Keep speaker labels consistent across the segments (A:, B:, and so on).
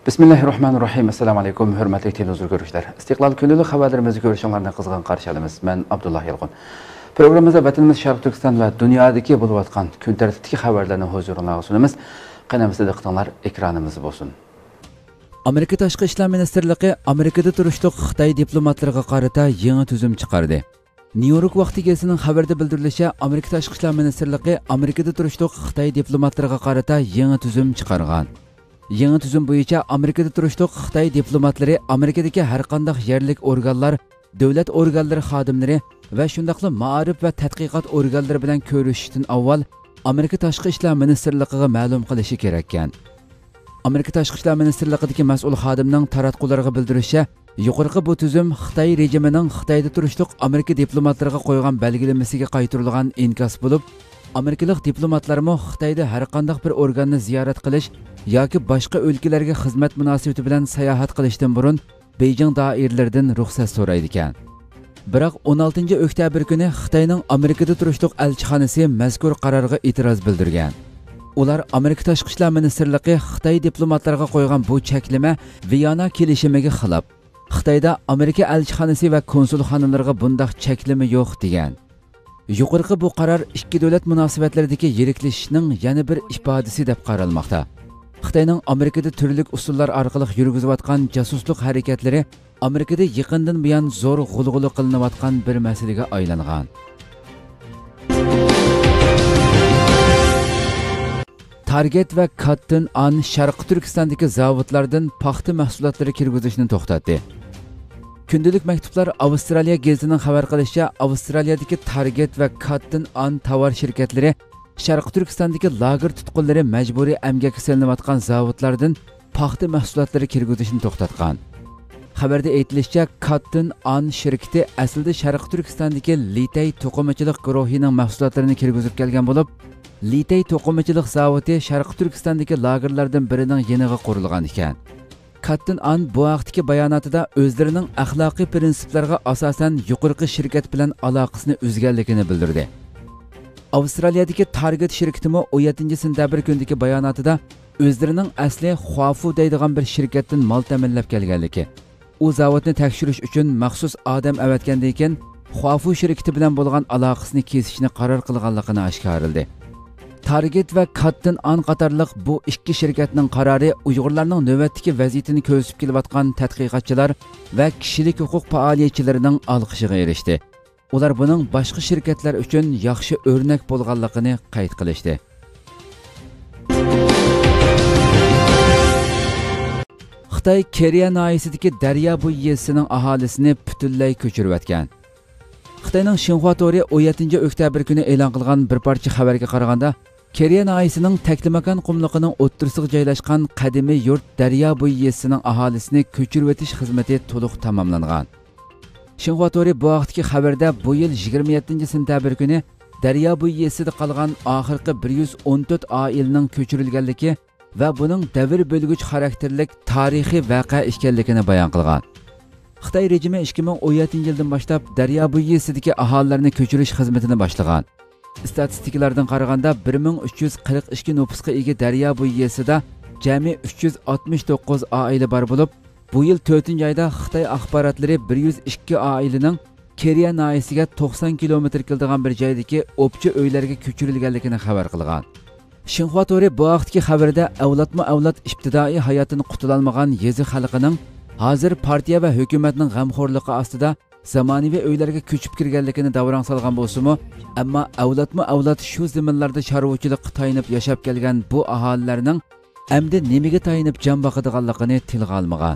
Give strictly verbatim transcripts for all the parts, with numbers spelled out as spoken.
A: Bismillahirrahmanirrahim. Assalamu alaykum, hurmatli televizor ko'ruvchilar. Istiqlol kunlik xabarlarimizni ko'rishinglarni qizg'in qarshi olamiz. Men Abdullah Yalqin. Programmamizda vatanimiz Sharq Turkiston va dunyodagi bo'lib o'tgan kun tartibidagi xabarlarni huzuringizga sunamiz. Qanamizda diqqatinglar ekranimiz bo'lsin.
B: Amerika Tashqi ishlar ministrligi Amerikada turishliq Xitoy diplomatlariga qarata yangi tuzum chiqardi. New-York vaqti gazining xabarda bildirilishicha, Amerika Tashqi ishlar ministrligi Amerikada turishliq Xitoy diplomatlariga qarata yangi tuzum chiqargan. Yangi tuzum bo'yicha Amerikada turishliq Xitoy diplomatlari Amerikadagi har qanday yerlik organlar, davlat organlari xodimlari va shundaqla ma'rif va tadqiqot organlari bilan ko'rishishdan avval Amerika Tashqi ishlar ministrligiga ma'lum qilishi kerak ekan. Amerika Tashqi ishlar ministrligidagi mas'ul xodimning taratqularga bildirishicha, yuqorqi bu tuzum Xitoy rejimining Xitoyda turishliq Amerika diplomatlariga qo'ygan belgilamasiga qaytarilgan inkos bo'lib, Amerikalik diplomatlarmi Xitoyda har qanday bir organni ziyorat qilish yoki boshqa o'lkalarga xizmat munosabati bilan sayohat qilishdan burun Beijing doiralaridan ruxsat so'raydi ekan. Biroq o'n oltinchi oktyabr kuni Xitoyning Amerikada turishliq elchixonasi mazkur qarorga e'tiroz bildirgan. Ular Amerika Tashqi ishlar ministrligi Xitoy diplomatlariga qo'ygan bu cheklama Viyana kelishimiga xilof. Xitoyda Amerika elchixonasi va konsulxonalarga bunday cheklama yo'q degan. Yuqorqi bu qaror ikki davlat munosabatlaridagi yiriklashishning yana bir ifodasi deb qaralmoqda. Xitoyning Amerikada turli usullar orqali yurgizayotgan jasuslik harakatlari Amerikada yaqindan buyon zo'r g'ulg'uli qilinayotgan bir masalaga aylangan. Target va Cotton On Sharq Turkistondagi zavodlardan paxta mahsulotlari kirgizishni to'xtatdi. Kundalik maktublar Avstraliya gazetining xabar qilishicha, Avstraliyadagi Target va Cotton On tovar shirkatlari Sharq Turkistondagi lager tutqunlari majburiy emgakka solinayotgan zavodlardan paxta mahsulotlari kirgizishni to'xtatgan. Xabarda aytilishicha, Cotton On shirkati aslida Sharq Turkistondagi Litay to'qimachilik guruhining mahsulotlarini kirgizib kelgan bo'lib, Litay to'qimachilik zavodi Sharq Turkistondagi lagerlardan birining yeniga qurilgan ekan. Cotton On bu vaqtdagi bayonotida o'zlarining axloqiy prinsiplarga asosan yuqorqi shirkat bilan aloqasini uzganligini bildirdi. Avstraliyadagi Target shirkatimi o'n yettinchi sentabr kunidagi bayonotida o'zlarining asli Huafu deydigan bir shirkatdan mol ta'minlab kelganligi, u zavodni tekshirish uchun maxsus odam avatgandan keyin Huafu shirkati bilan bo'lgan aloqasini kesishni qaror qilganligini oshkorildi. Target va Cotton On qatorliq bu ikki shirkatning qarori Uyg'urlarning navbatdagi vaziyatini ko'rsatib kelayotgan tadqiqotchilar va kishilik huquq faoliyatchilarining olqishiga erishdi. Ular buning boshqa shirkatlar uchun yaxshi o'rnak bo'lganligini qayd qilishdi. Xitoy Keriya noyasidagi Daryobo'yi yezisining aholisini butunlay ko'chirib o'tgan. Xitoyning Xinhua Tori o'n yettinchi oktyabr kuni e'lon qilgan bir parcha xabarga qaraganda, Keriya noyasining Taklimakan qumliqining o'ttirisiga joylashgan qadimiy yurt Daryobo'yi yezisining aholisini ko'chirib o'tish xizmati to'liq tamomlangan. Xinhua Tori bu vaqtdagi xabarda bu yil yigirma yettinchi sentabr kuni Daryobo'yi yezisida qolgan oxirgi bir yuz o'n to'rt oilaning ko'chirilganligi va buning davr bo'lgich xarakterlik tarixiy voqea ekanligini bayon qilgan. Xitoy rejimi ikki ming o'n yettinchi yildan boshlab Daryobo'yi yezisidagi aholilarni ko'chirish xizmatini boshlagan. Statistikalardan qaraganda bir ming uch yuz qirq ikki nüfusga ega Daryobo'yi yezisida jami uch yuz oltmish to'qqiz oila bor bo'lib, bu yil to'rtinchi oyda Xitoy axborotlari bir yuz ikki oilaning Keriya noyasiga to'qson kilometr keladigan bir joydagi o'pcha uylarga ko'chirilganligini xabar qilgan. Xinhua Tori bu vaqtdagi xabarda avlodma-avlod ibtidoiy hayotini qutulolmagan yezi xalqining hozir partiya va hukumatning g'amxo'rligi ostida zamonaviy uylarga ko'chib kirganligini davron solgan bo'lsa-mu, ammo avlodma-avlod shu zaminlarda chorvachilikqa tayinib yashab kelgan bu aholilarning endi nimaga tayinib jon boqadiganligini tilga olmagan.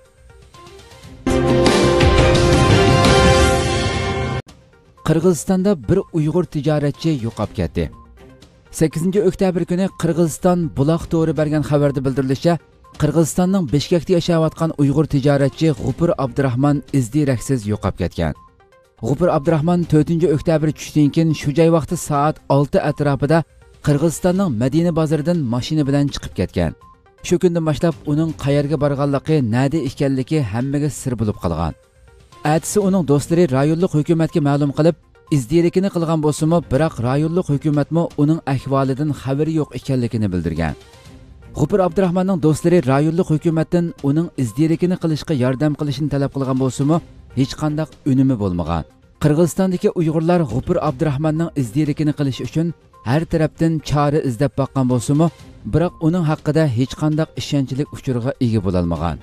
B: Qirg'izistonda bir Uyg'ur tijoratchi yo'qolib ketdi. sakkizinchi oktyabr kuni Qirg'iziston Buloq to'g'ri bergan xabarda bildirilishicha, Qirg'izistonning Bishkekda yashayotgan Uyg'ur tijoratchi G'upur Abdurahmon izdiraksiz yo'qolib ketgan. G'upur Abdurahmon to'rtinchi oktyabr tushdan keyin shu joy vaqti soat olti atrofida Qirg'izistonning Madina bozoridan mashina bilan chiqib ketgan. Shu kundan boshlab uning qayerga borganligi, nada ekanligi hammaga sir bo'lib qolgan. Atisi uning do'stlari rayonlik hukumatga ma'lum qilib, izdilikini qilgan bo'lsa-mu, biroq rayonlik hukumatmi uning ahvolidan xabari yo'q ekanligini bildirgan. G'ufur Abdurahmonning do'stlari rayonlik hukumatdan uning izdirakini qilishga yordam qilishini talab qilgan bo'lsa-mu, hech qanday unumi bo'lmagan. Qirg'izistondagi Uyg'urlar G'ufur Abdurahmonning izdirakini qilish uchun har tarafdan chora izlab boqqan bo'lsa-mu, biroq uning haqida hech qanday ishonchli uchurga ega bo'la olmagan.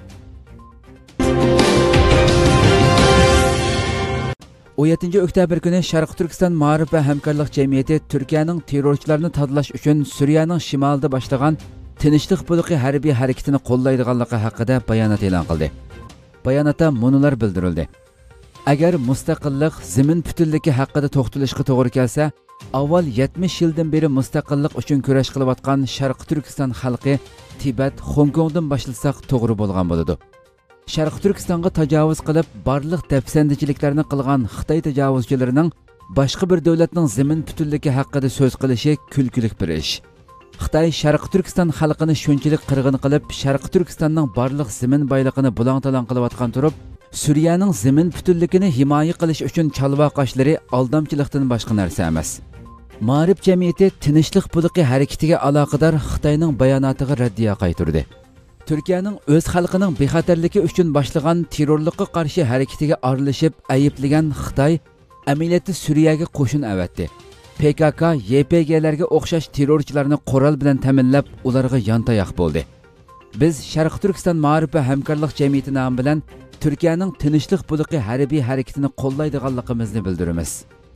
B: o'n yettinchi oktyabr kuni Sharq Turkiston Ma'rif va hamkorlik jamiyati Turkiyaning terrorchilarni tozalash uchun Suriyaning shimolida boshlagan tinchlik bo'liqi harbiy harakatini qo'llaydiganligi haqida bayonot e'lon qildi. Bayonotda munolar bildirildi. Agar mustaqillik, zimin butunligi haqida to'xtalishga to'g'ri kelsa, avval yetmish yildan beri mustaqillik uchun kurash qilayotgan Sharq Turkiston xalqi Tibet, Hong Kongdan boshlasak to'g'ri bo'lgan bo'ladi. Sharq Turkistonga tajovuz qilib, barliq dafsandichiliklarni qilgan Xitoy tajovuzchilarining boshqa bir davlatning zimin butunligi haqida so'z qilishi kulkilik bir ish. Xitoy Sharq Turkiston xalqini shunchalik qirg'in qilib, Sharq Turkistonning barliq zimin boyligini bulang-talang qilayotgan turib, Suriyaning zimin butunligini himoya qilish uchun chalvoqoshlari aldamchilikdan boshqa narsa emas. Ma'rif jamiyati tinchlik bo'liqi harakatiga aloqador Xitoyning bayonotiga raddiya qaytardi. Turkiyaning o'z xalqining bexatarligi uchun boshlagan terrorlikqa qarshi harakatiga aralashib ayiblagan Xitoy amaliyotda Suriyaga qo'shin avatdi. P K K, Y P G'larga o'xshash terrorchilarni qurol bilan ta'minlab, ularga yontayoq bo'ldi. Biz Sharq Turkiston Ma'rif va hamkorlik jamiyati nomi bilan Turkiyaning tinchlik bo'liqi harbiy harakatini qo'llaydiganligimizni bildiramiz.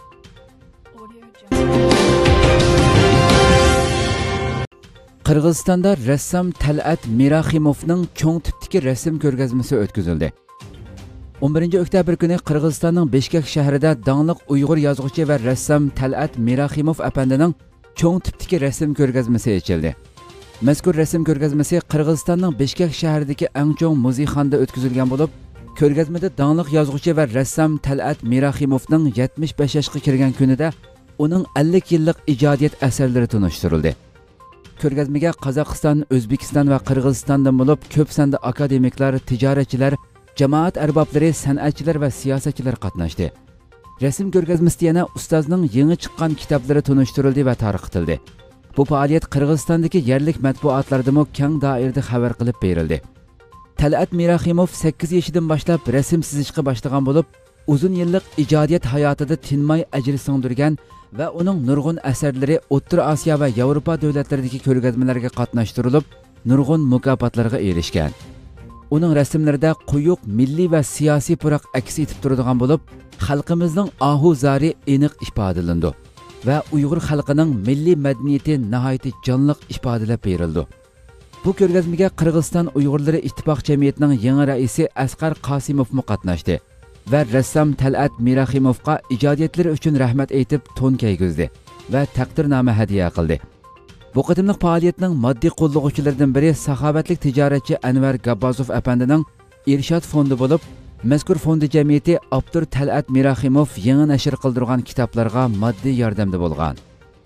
B: Qirg'izistonda rassom Talat Miraximovning cho'ng tipdagi rasm ko'rgazmasi o'tkazildi. o'n birinchi oktyabr kuni Qirg'izistonning Bishkek shahrida danglik Uyg'ur yozuvchi va rassom Talat Miraximov apandining cho'ng tipdagi rasm ko'rgazmasi ochildi. Mazkur rasm ko'rgazmasi Qirg'izistonning Bishkek shahridagi eng cho'ng muzeyxonada o'tkazilgan bo'lib, ko'rgazmada danglik yozuvchi va rassom Talat Miraximovning yetmish besh yoshga kirgan kunida uning ellik yillik ijodiyat asarlari tunishtirildi. Ko'rgazmaga Qozog'iston, O'zbekiston va Qirg'izistondan bo'lib ko'p sonda akademiklar, tijoratchilar, jamoat arboblari, san'atchilar va siyosatchilar qatnashdi. Rasm ko'rgazmasida yana ustozning yangi chiqqan kitoblari tunishtirildi va tarqatildi. Bu faoliyat Qirg'izistondagi yerlik matbuotlarda mo keng doirada xabar qilib berildi. Talat Miraximov sakkiz yoshidan boshlab rasm chizishga boshlagan bo'lib, uzun yillik ijodiyat hayotida tinmay ajr singdirgan va uning nurg'un asarlari O'rta Osiyo va Yevropa davlatlaridagi ko'rgazmalarga qatnashtirilib, nurg'un mukofotlarga erishgan. Uning rasmlarida quyuq milliy va siyosiy puroq aks etib turadigan bo'lib, xalqimizning ohu-zari aniq ifodalandi va Uyg'ur xalqining milliy madaniyati nihoyat jonliq ifodalab berildi. Bu ko'rgazmaga Qirg'iziston Uyg'urlari ittifoq jamiyatining yangi raisi Asqar Qosimov qatnashdi va rassom Talat Miraximovga ijodiyatlari uchun rahmat aytib to'n kaygizdi va taqdirnoma hadya qildi. Bu qatimliq faoliyatning moddiy qo'llovchilaridan biri saxovatlik tijoratchi Anvar Gabbozov apandining Irshod fondi bo'lib, mazkur fondi jamiyati Abdur Talat Miraximov yangi nashr qildirgan kitoblarga moddiy yordamda bo'lgan.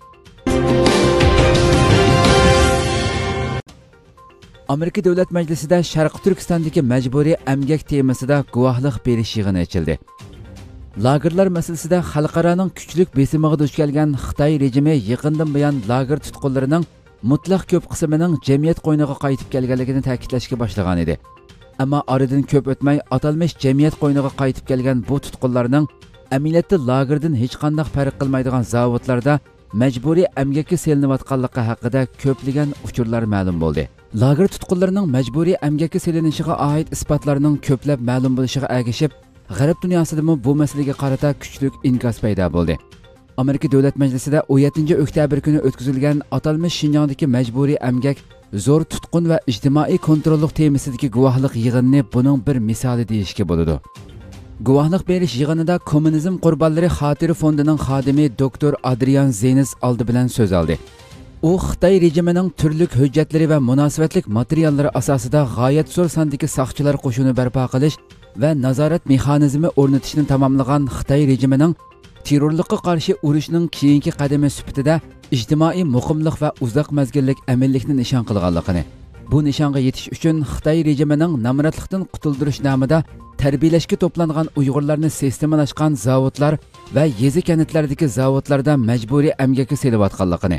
B: Amerika Davlat Majlisida Sharq Turkistondagi majburiy emgak temasida guvohlik berish yig'ini ochildi. Lagerlar masalasida xalqaroning kuchlik besimiga duch kelgan Xitoy rejimi yaqindan buyon lager tutqunlarining mutlaq ko'p qismining jamiyat qo'yniga qaytib kelganligini ta'kidlashga boshlagan edi. Ammo oradan ko'p o'tmay atalmish jamiyat qo'yniga qaytib kelgan bu tutqunlarning amaliyotda lagerdan hech qanday farq qilmaydigan zavodlarda majburiy emgakka selinayotganligi haqida ko'plagan uchurlar ma'lum bo'ldi. Lager tutqunlarining majburiy emgakka selinishiga oid isbotlarning ko'plab ma'lum bo'lishiga ergashib, G'arb dunyosida bu masalaga qarata kuchli inkos paydo bo'ldi. Amerika Davlat Majlisida o'n yettinchi oktyabr kuni o'tkazilgan atalmish Shinjongdagi majburiy emgak, zo'r tutqun va ijtimoiy kontrollik temasidagi guvohlik yig'inini buning bir misoli deyishga bo'ladi. Guvohlik berish yig'inida Kommunizm qurbonlari xotira fondining xodimi doktor Adrian Zenis oldi bilan so'z oldi. U Xitoy rejimining turli hujjatlari va munosabatlik materiallari asosida g'oyat zo'r sondagi soqchilar qo'shini barpo qilish va nazorat mexanizmi o'rnatishni tamomlagan Xitoy rejimining terrorlikqa qarshi urushning keyingi qadami sifatida ijtimoiy muqimlik va uzoq mazgillik amallikni nishon qilganligini, bu nishonga yetish uchun Xitoy rejimining namratlikdan qutuldirish nomida tarbiyalashga to'plangan Uyg'urlarni sistemalashgan zavodlar va yezi kanitlardagi zavodlarda majburiy emgakka selayotganligini,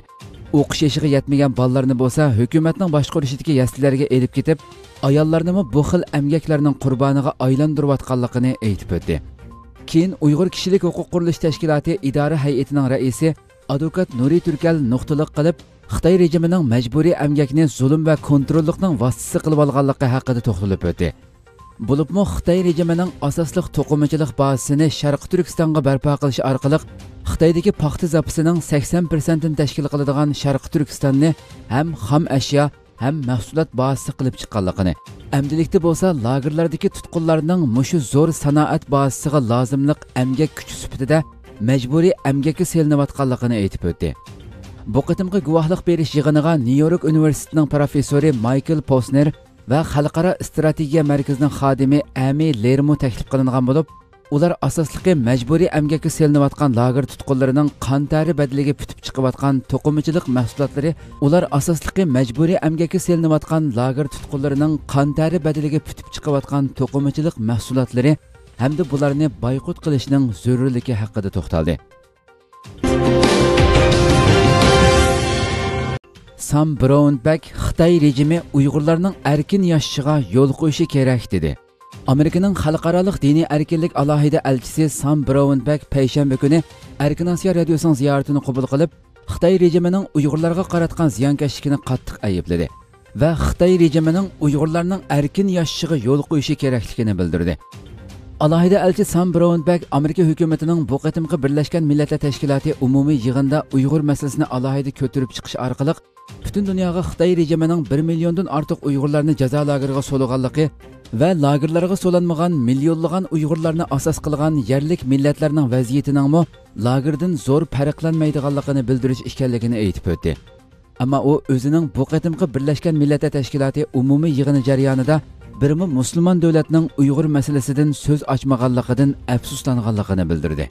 B: o'qish yoshiga yetmagan bolalarni bo'lsa hukumatning boshqarishidagi yaslilarga elib ketib, ayollarni bu xil emgaklarning qurboniga aylantirayotganligini aytib o'tdi. Keyin Uyg'ur kishilik huquq qurilish tashkiloti idora hay'atining raisi advokat Nuri Turkal nuqtaliq qilib, Xitoy rejimining majburiy emgakni zulm va kontrollikning vositasi qilib olganligi haqida to'xtalib o'tdi. Bo'libmi Xitoy rejimining asosli to'qimachilik bazasini Sharq Turkistonga barpo qilish orqali Xitoydagi paxta zapasining sakson foiz ni tashkil qiladigan Sharq Turkistonni ham xom ashyo ham mahsulot bazasi qilib chiqqanligini, amdilikda bo'lsa lagerlardagi tutqunlarning mushu zo'r sanoat bazasiga lozimliq emgak kuchi sifatida majburiy emgakka selinayotganligini aytib o'tdi. Bu qitimqi guvohlik berish yig'iniga New York universitetining professori Michael Posner va Xalqaro strategiya markazining xodimi Amy Lermo taklif qilingan bo'lib, ular asosligi majburiy emgakka selinayotgan lager tutqunlarining qon tari badaliga putib chiqayotgan to'qimachilik mahsulotlari, ular asosligi majburiy emgakka selinayotgan lager tutqunlarining qon tari badaliga putib chiqayotgan to'qimachilik mahsulotlari hamda bularni boyqut qilishning zarurligi haqida to'xtaldi. Sam Brownback Xitoy rejimi Uyg'urlarning erkin yashashiga yo'l qo'yishi kerak dedi. Amerikaning xalqaro diniy erkinlik alohida elchisi Sam Brownback payshanba kuni Erkin Osiyo radiosining ziyoratini qabul qilib, Xitoy rejimining Uyg'urlarga qaratgan ziyonkashligini qattiq aybladi va Xitoy rejimining Uyg'urlarning erkin yashashiga yo'l qo'yishi kerakligini bildirdi. Alohida elchi Sam Brownback Amerika hukumatining bu qatimqi Birlashgan Millatlar Tashkiloti umumiy yig'inda Uyg'ur masalasini alohida ko'tarib chiqish orqali butun dunyoga Xitoy rejimining bir milliondan ortiq Uyg'urlarni jazo lageriga so'laganligi va lagerlarga so'lanmagan millionlagan Uyg'urlarni asos qilgan yerlik millatlarning vaziyatining mo lagerdan zo'r farqlanmaydiganligini bildirish ekanligini aytib o'tdi. Ammo u o'zining bu qatimqi Birlashgan Millatlar Tashkiloti umumiy yig'ini jarayonida birmi musulmon davlatning Uyg'ur masalasidan so'z ochmaganligidan afsuslanganligini bildirdi.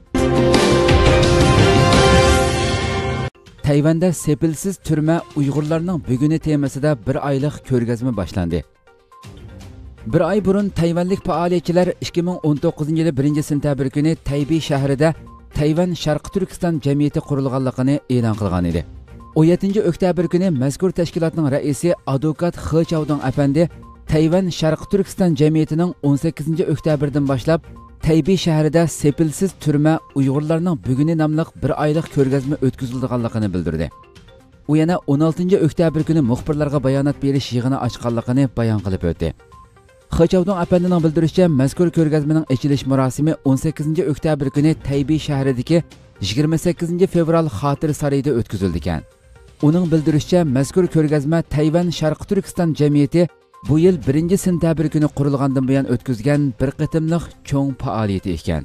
B: Tayvanda sepilsiz turma Uyg'urlarning buguni temasida bir oylik ko'rgazma boshlandi. Bir oy burun Tayvanlik faoliyatchilar ikki ming o'n to'qqizinchi yil birinchi sentabr kuni Taybey shahrida Tayvan Sharq Turkiston jamiyati qurilganligini e'lon qilgan edi. o'n yettinchi oktyabr kuni mazkur tashkilotning raisi advokat He Chaodong apandi Tayvan Sharq Turkiston jamiyatining o'n sakkizinchi oktyabrdan boshlab Taybey shahrida sepilsiz turma Uyg'urlarning buguni nomli bir oylik ko'rgazma o'tkazilganligini bildirdi. U yana o'n oltinchi oktyabr kuni muxbirlarga bayonot berish yig'ini ochganligini bayon qilib o'tdi. Xochavdong apandining bildirishicha, mazkur ko'rgazmaning ochilish marosimi o'n sakkizinchi oktyabr kuni Taybey shahridagi yigirma sakkizinchi fevral xotir sarayida o'tkazildi ekan. Uning bildirishicha, mazkur ko'rgazma Tayvan Sharq Turkiston jamiyati bu yil birinchi sentabr kuni qurilgandan buyon o'tkazgan bir qitimliq cho'ng faoliyati ekan.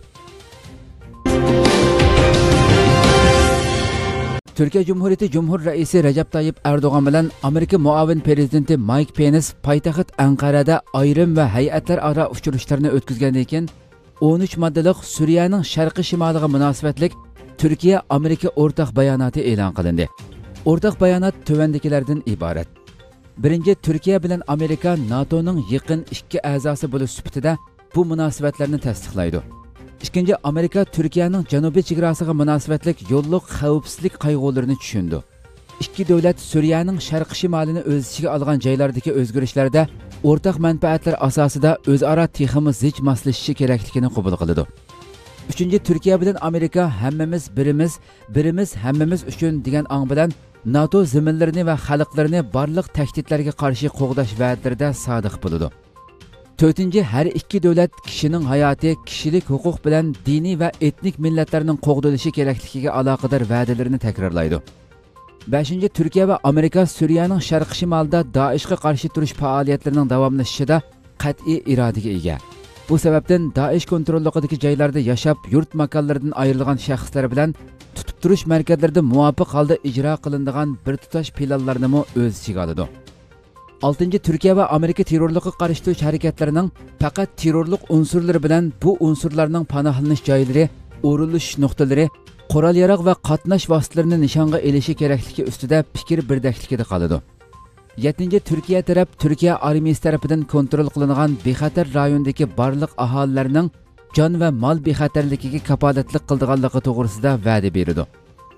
B: Türkiye Cumhuriyeti Cumhur Reisi Recep Tayyip Erdoğan bilan Amerika muavin prezidenti Mike Pence paytaxt Ankara'da ayrim ve hay'atlar ara uchrashuvlarni o'tkazgandan keyin o'n uch moddalik Suriyaning sharqi shimoliga munosabatlik Türkiye Amerika o'rtaq bayonoti e'lon qilindi. O'rtaq bayonot tuvandagilardan iborat. Birinchi, Türkiye bilan Amerika NATO'ning yaqin ikki a'zosi bo'lish sifatida bu munosabatlarni tasdiqlaydi. İkinci, Amerika Türkiye'nin janubiy chegarasiga munosabatlik yo'lliq xavfsizlik qayg'ularini tushundi. Ikki davlat Suriyaning sharq shimolini o'z ichiga olgan joylardagi o'zgarishlarda o'rtaq manfaatlar asosida o'zaro texmi zich moslashishi kerakligini qabul qildi. Uchinchi, Türkiye bilan Amerika hammamiz birimiz, birimiz hammamiz uchun degan ong bilan NATO zaminlarini va xalqlarini barliq tahdidlarga qarshi qo'g'dash va'dalarida sodiq bo'ldi. To'rtinchi, har ikki davlat kishining hayoti, kishilik huquq bilan diniy va etnik millatlarning qo'g'dilishi kerakligiga aloqador va'dalarini takrorlaydi. beshinchi, Türkiye va Amerika Suriyaning sharq shimolida Daeshga qarshi turish faoliyatlarining davomlashishida qat'iy irodaga ega. Bu sababdan Daesh kontrolligidagi joylarda yashab, yurt makonlaridan ayrilgan shaxslar bilan tutib turish markazlarida muvofiq holda ijro qilinadigan bir tutash planlarni o'z ichiga oladi. oltinchi, Türkiye ve Amerika terrorlikqa qarshi turish harakatlarining faqat terrorlik unsurlari bilan bu unsurlarning panohlanish joylari, o'rilish nuqtalari, qurol yarog' va qatnash vositalarini nishonga elishi kerakligi ustida fikr birdakligida qoladi. yettinchi, Türkiye taraf Türkiye armiyasi tarafidan kontrol qilingan bexatar rayondagi barliq aholilarning jon va mol bexatarligiga kafolatlik qildiganligi to'g'risida va'da berdi.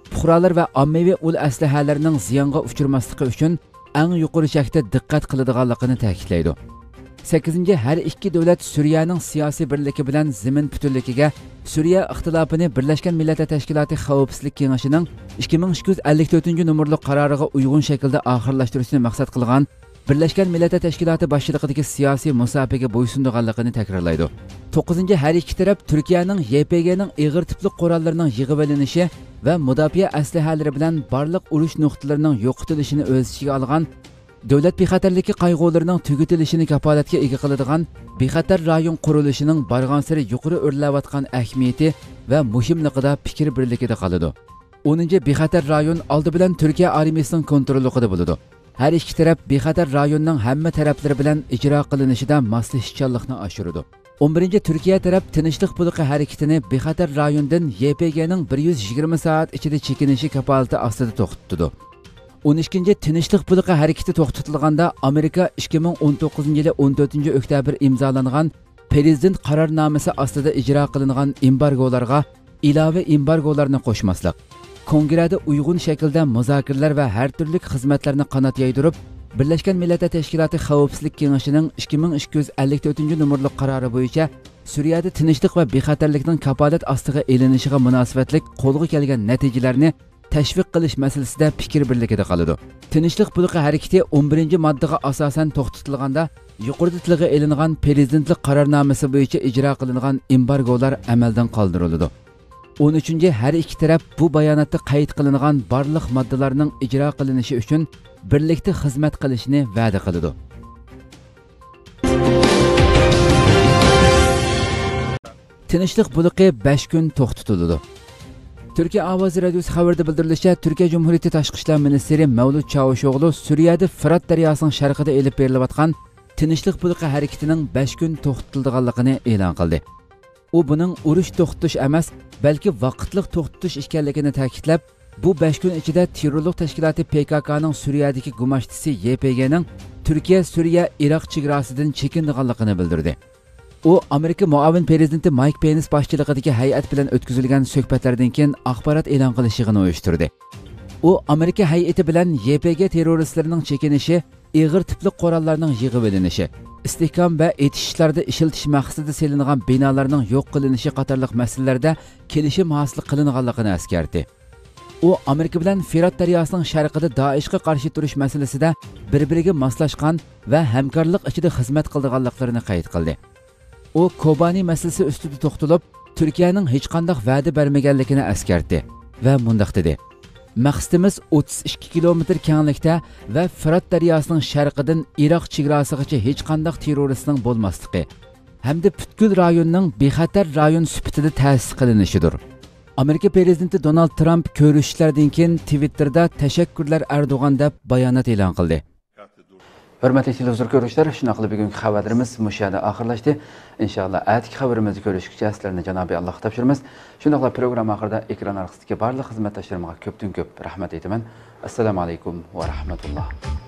B: fuqarolar va ommaviy ul aslahalarining ziyonga uchirmasligi uchun eng yuqori chekda diqqat qiladiganligini ta'kidlaydi. sakkizinchi Har ikki davlat Suriyaning siyosiy birligi bilan zamin butunligiga Suriya ixtilofini Birlashgan Millatlar Tashkiloti Xavfsizlik Kengashining ikki ming ikki yuz ellik to'rtinchi nomerli qaroriga uyg'un shaklda oxirlashtirishni maqsad qilgan Birlashgan Millatlar Tashkiloti boshchiligidagi siyosiy musobaqa bo'ysundiganligini takrorlaydi. to'qqizinchi Har ikki taraf Turkiyaning Y P G'ning ig'ir tipli qurollarining yig'ib olinishi va mudofaa aslahalari bilan barliq urush nuqtalarining yo'qitilishini o'z ichiga olgan davlat bexatarligi qayg'ularining tugatilishini kafolatga ega qiladigan bexatar rayon qurilishining barg'ansari yuqori o'rlayotgan ahamiyati va muhimligida fikr birligida qoladi. o'ninchi Bexatar rayon oldi bilan Turkiya armiyasining kontrolida bo'ladi. Har ikki taraf bexatar rayonning hamma taraflari bilan ijro qilinishida moslashuvchanlikni oshiradi. o'n birinchi Turkiya taraf tinchlik buluqi harakatini bexatar rayondan Y P G'ning bir yuz yigirma soat ichida chekinishi kafolati ostida to'xtatdi. o'n ikkinchi Tinchlik buluqi harakati to'xtatilganda Amerika ikki ming o'n to'qqizinchi yili o'n to'rtinchi oktyabr imzolangan prezident qarornomasi ostida ijro qilingan embargolarga ilova embargolarni qo'shmaslik, kongressda uyg'un shaklda muzokaralar va har turli xizmatlarni qanot yaydirib, Birlashgan Millatlar Tashkiloti Xavfsizlik Kengashining ikki ming ikki yuz ellik to'rtinchi nomerli qarori bo'yicha Suriyada tinchlik va bexatarlikning kafolat ostiga elinishiga munosabatlik qo'lga kelgan natijalarni tashviq qilish masalasida fikr birligida qoladi. Tinchlik buluqi harakati o'n birinchi moddaga asosan to'xtatilganda yuqorida tilga elingan prezidentlik qarornomasi bo'yicha ijro qilingan embargolar amaldan qoldiriladi. o'n uchinchi Har ikki taraf bu bayonotda qayd qilingan barliq moddalarning ijro qilinishi uchun birlikda xizmat qilishni va'da qiladi. Tinchlik buluqi besh kun to'xtatildi. Turkiya Ovozi radiosi xabarida bildirilishicha, Turkiya Cumhuriyeti Tashqi ishlar ministri Mavlud Çavuşoğlu Suriyada Fırat daryosining sharqida elib berilayotgan tinchlik buluqi harakatining besh kun to'xtatilganligini e'lon qildi. U buning urush to'xtatish emas, balki vaqtliq to'xtatish ekanligini ta'kidlab, bu besh kun ichida terrorlik tashkiloti P K K'ning Suriyadagi gumashtisi Y P G'ning Turkiya Suriya Iroq chegarasidan chekinganligini bildirdi. U Amerika muavin prezidenti Mike Pence boshchiligidagi hay'at bilan o'tkazilgan suhbatlardan keyin axborot e'lon qilish yig'ini uyushtirdi. U Amerika hay'ati bilan Y P G terroristlarining chekinishi, ig'ir tipli qurollarning yig'ib olinishi, istehkom va etishlarda ishiltish maqsadida selingan binolarning yo'q qilinishi qatorliq masalalarda kelishim hosil qilinganligini eskartdi. U Amerika bilan Fırat daryosining sharqida Daeshga qarshi turish masalasida bir-biriga moslashgan va hamkorlik ichida xizmat qilganliklarini qayd qildi. U Kobani masalasi ustida to'xtalib, Turkiyaning hech qanday va'da bermaganligini eskartdi va mundaq dedi: "Maqsadimiz o'ttiz ikki kilometr kenglikda va Fırat daryosining sharqidan Iroq chegarasigacha hech qanday terroristning bo'lmasligi hamda butkul rayonning bexatar rayon sifatida ta'sis qilinishidir." Amerika prezidenti Donald Trump ko'rishishlardan keyin Twitterda "Tashakkurlar Erdo'g'an" deb bayonot e'lon qildi.
A: Hürmetli televizyon görüşler, şunaqlı bugünkü xabarlarımız müşahede ahırlaştı. İnşallah ayetki xabarımızı görüşükçe sizlerine Cenab-ı Allah tapşırımız. Şunaqlı program ahırda ekran arkasındaki barlı hizmetdaşlarıma köptün köp rahmet eylemen. Esselamu Aleyküm ve Rahmetullah.